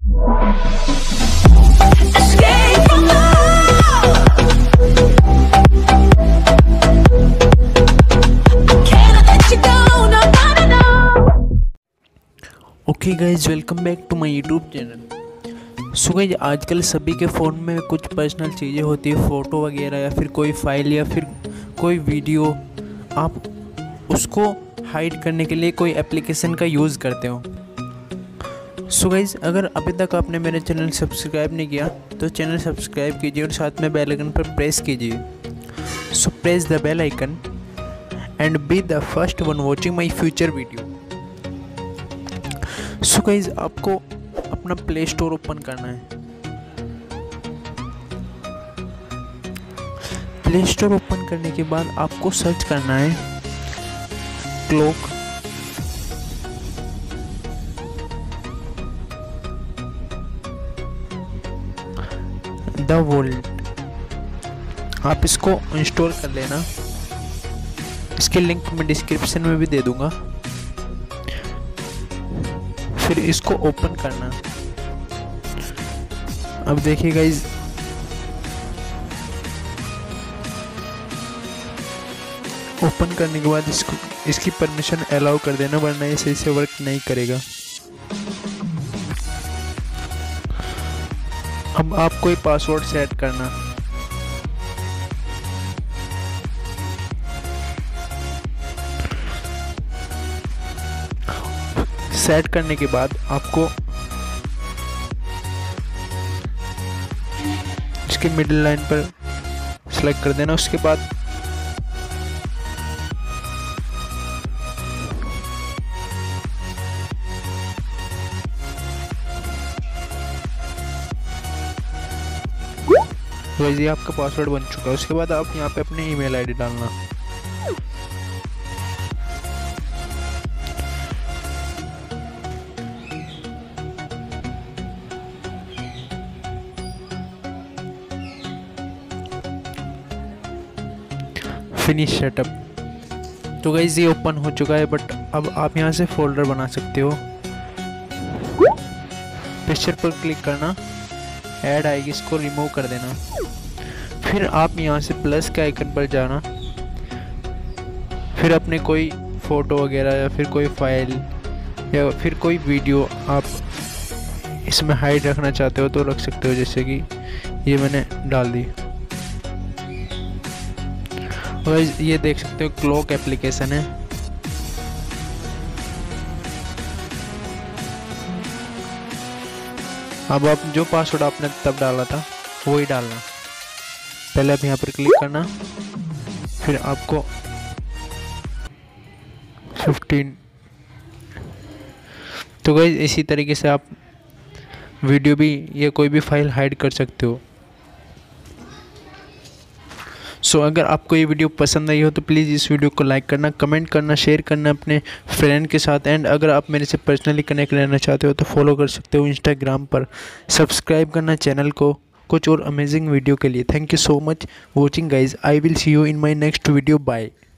Escape from love. Can't let you go, no, no, no, no. Okay guys, welcome back to my YouTube channel. So guys, आजकल सभी के phone में कुछ personal चीज़ें होती है, फ़ोटो वगैरह या फिर कोई फाइल या फिर कोई वीडियो, आप उसको हाइड करने के लिए कोई एप्लीकेशन का यूज़ करते हो। सो गाइज, अगर अभी तक आपने मेरे चैनल सब्सक्राइब नहीं किया तो चैनल सब्सक्राइब कीजिए और साथ में बेल आइकन पर प्रेस कीजिए। So press the bell icon and be the first one watching my future video. So guys, आपको अपना प्ले स्टोर ओपन करना है। प्ले स्टोर ओपन करने के बाद आपको सर्च करना है क्लॉक द वर्ल्ड। आप इसको इंस्टॉल कर लेना, इसके लिंक मैं डिस्क्रिप्शन में भी दे दूंगा। फिर इसको ओपन करना। अब देखिए गाइज, ओपन करने के बाद इसकी परमिशन अलाउ कर देना, वरना ये सही से वर्क नहीं करेगा। अब आप कोई पासवर्ड सेट करना। सेट करने के बाद आपको इसके मिडिल लाइन पर सेलेक्ट कर देना। उसके बाद वैसे आपका पासवर्ड बन चुका है। उसके बाद आप यहाँ पे अपनी ईमेल आईडी डालना। Finish setup. तो गाइस, ये ओपन हो चुका है, बट अब आप यहाँ से फोल्डर बना सकते हो। पिक्चर पर क्लिक करना, ऐड आएगी, इसको रिमूव कर देना। फिर आप यहाँ से प्लस के आइकन पर जाना। फिर अपने कोई फ़ोटो वगैरह या फिर कोई फाइल या फिर कोई वीडियो आप इसमें हाइड रखना चाहते हो तो रख सकते हो, जैसे कि ये मैंने डाल दी। और ये देख सकते हो क्लॉक एप्लीकेशन है। अब आप जो पासवर्ड आपने तब डाला था वही डालना। पहले आप यहाँ पर क्लिक करना, फिर आपको 15। तो गाइस, इसी तरीके से आप वीडियो भी या कोई भी फाइल हाइड कर सकते हो। सो अगर आपको ये वीडियो पसंद आई हो तो प्लीज़ इस वीडियो को लाइक करना, कमेंट करना, शेयर करना अपने फ्रेंड के साथ। एंड अगर आप मेरे से पर्सनली कनेक्ट रहना चाहते हो तो फॉलो कर सकते हो इंस्टाग्राम पर। सब्सक्राइब करना चैनल को कुछ और अमेजिंग वीडियो के लिए। Thank you so much watching guys. I will see you in my next video. Bye.